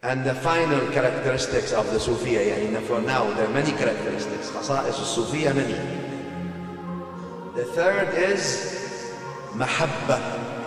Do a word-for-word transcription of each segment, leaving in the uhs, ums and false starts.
And the final characteristics of the Sufiya, يعني for now there are many characteristics. خصائص الصوفية many. The third is mahabba.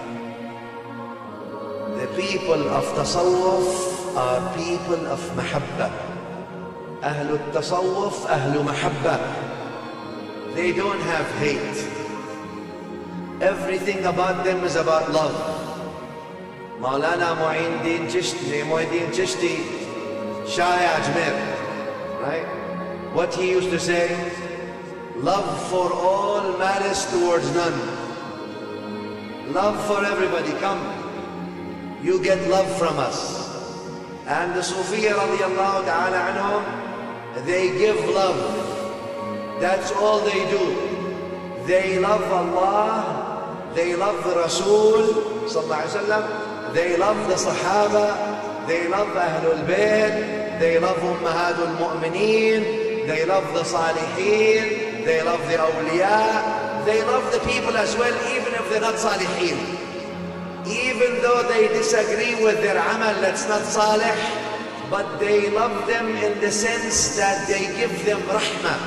The people of tasawwuf are people of mahabba. Ahlul tasawwuf, ahlu mahabba. They don't have hate. Everything about them is about love. Maulana Mu'in Chishti, Mu'in Chishti, Shah Ajmer, right? What he used to say, love for all, malice towards none. Love for everybody, come. You get love from us. And the Sufiya radiallahu ta'ala anhum, they give love. That's all they do. They love Allah, they love the Rasul sallallahu alaihi wasallam, they love the Sahaba, they love Ahlul Bayt, they love Ummahatul Mu'mineen, they love the Salihin, they love the Awliya, they love the people as well, even if they're not Salihin. Even though they disagree with their amal that's not salih, but they love them in the sense that they give them rahmah.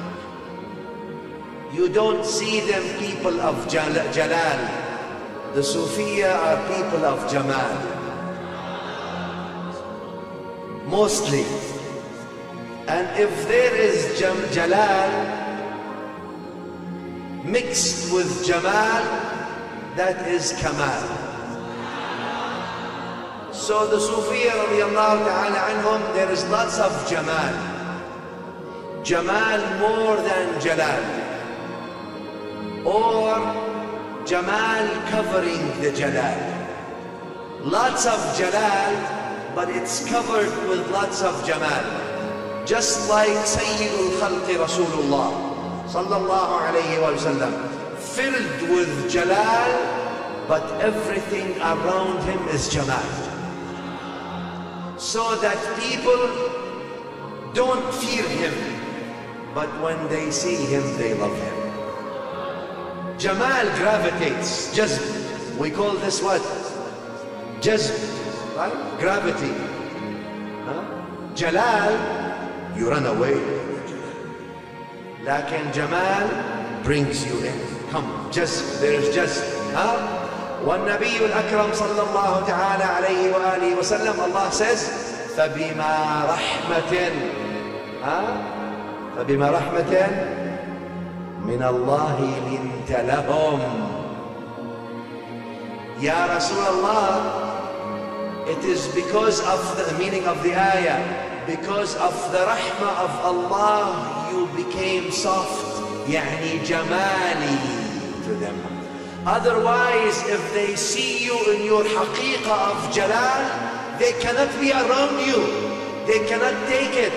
You don't see them people of jalal. The Sufiya are people of jamal. Mostly. And if there is jam jalal mixed with jamal, that is kamal. So the Sufiya radiallahu ta'ala anhum, there is lots of jamal. Jamal more than jalal. Or jamal covering the jalal. Lots of jalal, but it's covered with lots of jamal. Just like Sayyidul Khalqi Rasulullah sallallahu alayhi wa sallam, filled with jalal, but everything around him is jamal. So that people don't fear him, but when they see him, they love him. Jamal gravitates, jazb. We call this what? Jazb, right? Gravity. Huh? Jalal, you run away. Lakin Jamal brings you in. Come, jazb, there is jazb. Huh? والنبي الأكرم صلى الله تعالى عليه وآله وسلم, Allah says, فبما رحمة ها فبما رحمة من الله لنت لهم. Ya Rasulullah, it is because of the meaning of the ayah, because of the rahmah of Allah, you became soft, يعني جمالي to them. Otherwise, if they see you in your haqiqah of jalal, they cannot be around you. They cannot take it.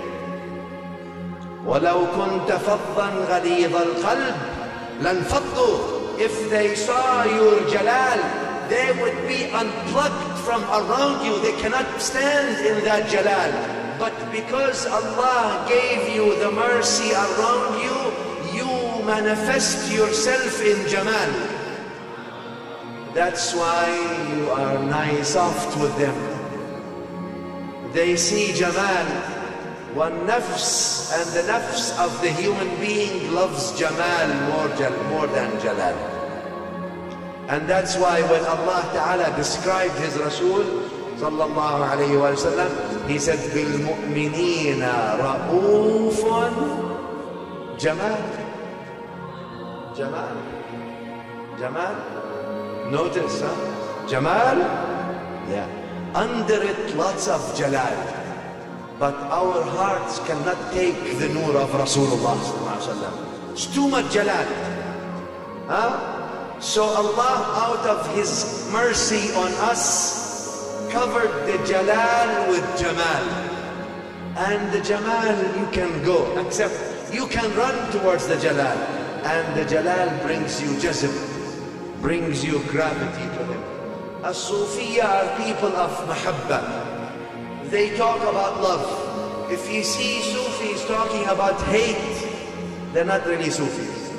وَلَوْ كُنْتَ فَضًّا غَلِيظَ الْقَلْبِ لَانْفَضُّوا. If they saw your jalal, they would be unplugged from around you. They cannot stand in that jalal. But because Allah gave you the mercy around you, you manifest yourself in jamal. That's why you are nice, soft with them. They see jamal. One nafs, and the nafs of the human being loves jamal more, more than jalal. And that's why when Allah Ta'ala described His Rasul sallallahu alayhi wa sallam, He said, بِالْمُؤْمِنِينَ رَؤُوفٌ jamal. Jamal. Jamal. Notice, huh? Jamal? Yeah. Under it, lots of jalal. But our hearts cannot take the nur of Rasulullah sallallahu alaihi wasallam. It's too much jalal. Huh? So Allah, out of His mercy on us, covered the jalal with jamal. And the jamal you can go, except you can run towards the jalal. And the jalal brings you jazb, brings you gravity to Him. As-Sufiya are people of mahabba. They talk about love. If you see Sufis talking about hate, they're not really Sufis.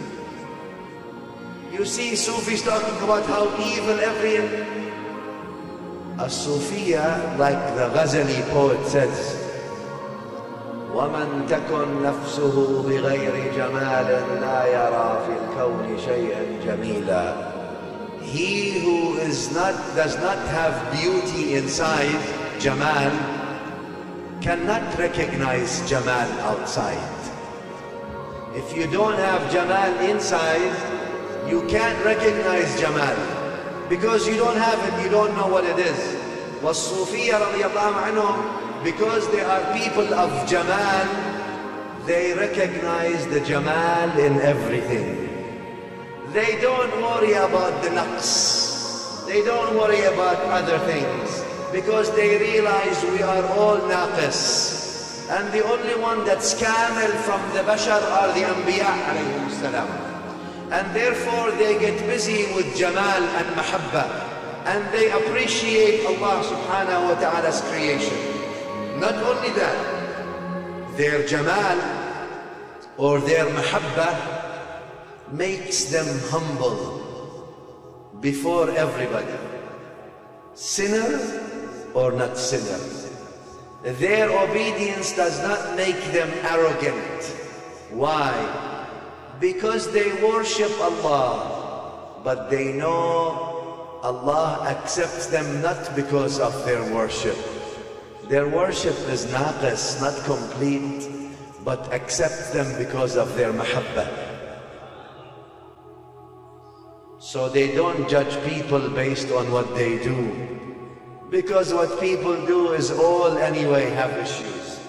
You see Sufis talking about how evil every As-Sufiya, like the Ghazali poet says, وَمَنْ تَكُنْ نَفْسُهُ بِغَيْرِ جَمَالٍ لَا يَرَى فِي الْكَوْنِ شَيْئًا جَمِيلًا. He who is not, does not have beauty inside, Jamal, cannot recognize Jamal outside. If you don't have Jamal inside, you can't recognize Jamal. Because you don't have it, you don't know what it is. وَالصُّوفِيَّةُ رَضِيَ اللَّهُ عَنْهُمْ, because they are people of Jamal, they recognize the Jamal in everything. They don't worry about the naqs. They don't worry about other things. Because they realize we are all naqis. And the only one that's kamil from the bashar are the Anbiya alayhim salam. And therefore they get busy with Jamal and Mahabba, and they appreciate Allah subhanahu wa ta'ala's creation. Not only that, their Jamal or their Mahabba makes them humble before everybody, sinner or not sinner. Their obedience does not make them arrogant. Why? Because they worship Allah, but they know Allah accepts them not because of their worship. Their worship is naqis, not complete, but accepts them because of their mahabba. So they don't judge people based on what they do, because what people do is all anyway have issues.